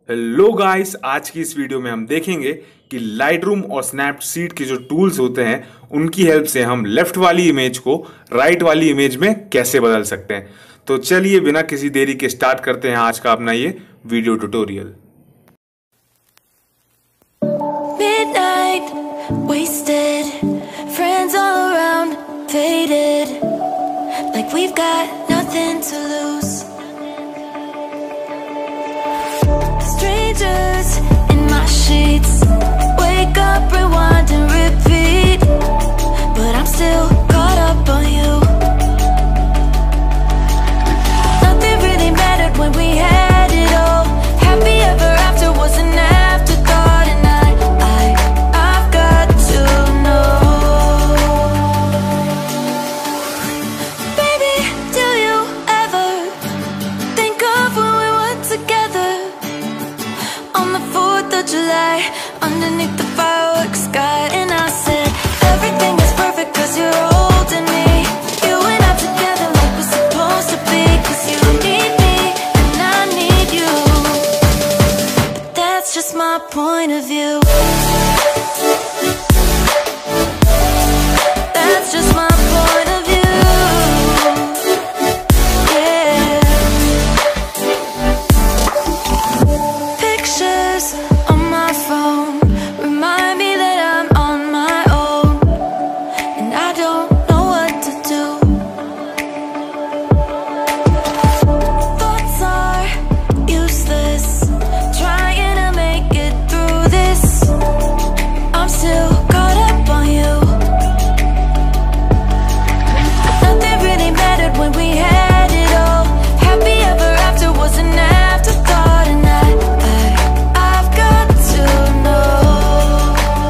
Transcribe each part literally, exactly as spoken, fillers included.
Hello guys, आज की इस वीडियो में हम देखेंगे कि लाइटरूम और स्नैपसीड के जो टूल्स होते हैं उनकी हेल्प से हम लेफ्ट वाली इमेज को राइट वाली इमेज में कैसे बदल सकते हैं। तो चलिए बिना किसी देरी के स्टार्ट करते हैं आज का अपना ये video tutorial. Midnight, wasted, friends all around, faded, like we've got nothing to lose. Strangers in my sheets, wake up, rewind and repeat, but I'm still caught up on you. Nothing really mattered when we had it all. Happy ever after was an afterthought, and I, I, I've got to know. Baby, do you ever think of when we were together on the fourth of July, underneath the fireworks sky? And I said, everything is perfect cause you're holding me. You and I together like we're supposed to be, cause you need me and I need you. That's just my point of view. That's just my point of view. Yeah. Pictures on my phone remind me that I'm on my own, and I don't know what to do. Thoughts are useless, trying to make it through this. I'm still caught up on you. Nothing really mattered when we had it all. Happy ever after was an afterthought, and I, I, I've got to know.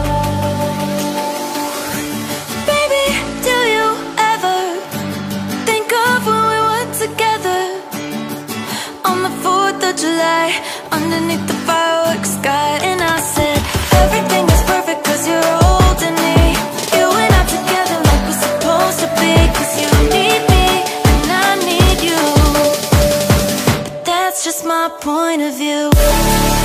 Baby, do you ever think of when we were together on the fourth of July, underneath the fireworks sky? And I said, everything is perfect cause you're holding me. You and I together like we're supposed to be, cause you need me and I need you. That's just my point of view.